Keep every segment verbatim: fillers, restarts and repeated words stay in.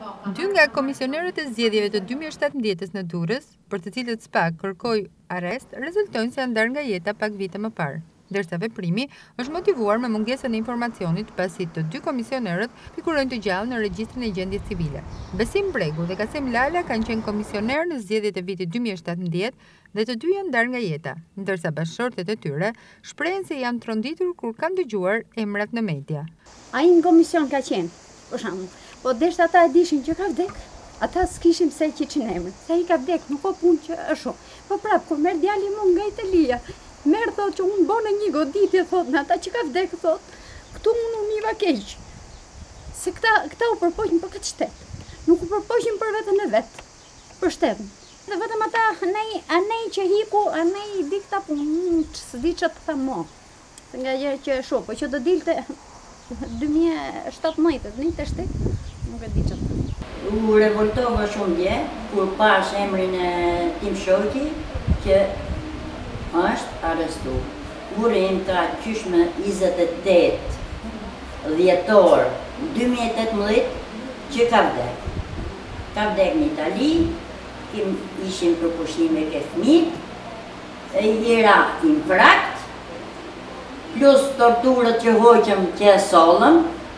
Dy nga komisionerët e zgjedhjeve të dy mijë e shtatëmbëdhjetë në Durrës, për të cilët S P A kërkoi arrest, rezultojnë se janë ndarë nga jeta pak vite më parë, ndërsa veprimi është motivuar me mungesën e informacionit pasi të dy komisionerët figurojnë të gjallë në regjistrin e gjendjes civile. Besim Bregu dhe Kasim Lala kanë qenë komisionerë në zgjedhjet e vitit dy mijë e shtatëmbëdhjetë dhe të dy janë ndarë nga jeta, ndërsa bashkëshortet e tyre shprehen se janë tronditur kur kanë dëgjuar emrat në media. Ai në komision ka qenë, për shembull, po deshta ata e dishin që ka vdek, ata s'kishin se qiçin emrin, se i ka vdek, nuk ka punë që është shumë. Po prap, kur merr djali mu nga Italia, merr thotë që unë bënë një goditje, thotë, në ata që ka vdek, thotë, këtu unë u miva keq. Se këta, këta u përpoqin për këtë shtet, nuk u përpoqin për veten e vet, për shtetin. Dhe vetëm ata, anej, anej që hiku, anej dikta punë, s'di që të them mo, se nga gjë që e shoh, po që do dilte dy mijë e shtatëmbëdhjetë, njëjtë shtet, nuk e di çfarë. U revoltova shumë dje, kur pash emrin e tim shoqi që është arrestu. Burim ka qysh me njëzet e tetë dhjetor dy mijë e tetëmbëdhjetë që ka vdek. Ka vdek në Itali, kim ishim për pushime ke fëmijët, jera infrakt, plus torturët që hoqëm që e sollëm,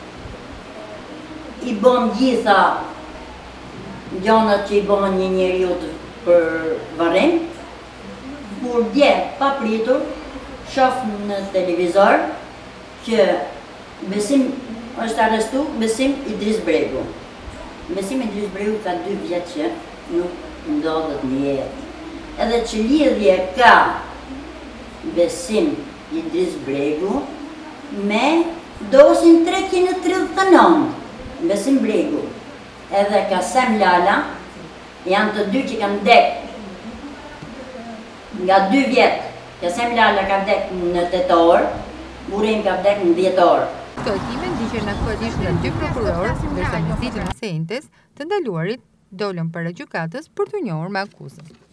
i bëm gjitha gjanat që i bën një njeriu për varrim, kur dje pa pritur shoh në televizor që Besim është arrestu, Besim Idris Bregu. Besim Idris Bregu ka dy vjet që nuk ndodhet në jetë. Edhe që lidhje ka Besim Idris Bregu me dosin treqind e tridhjetë e nëntë. Besim Bregu edhe Kasim Lala janë të dy që kanë vdek nga dy vjet. Kasim Lala ka vdek në tetor, Burim ka vdek në dhjetor. Këto hetime ndiqen aktualisht nga dy prokurorë, ndërsa në ditën e sejntes të ndaluarit dolën para gjykatës për të njohur me akuzën.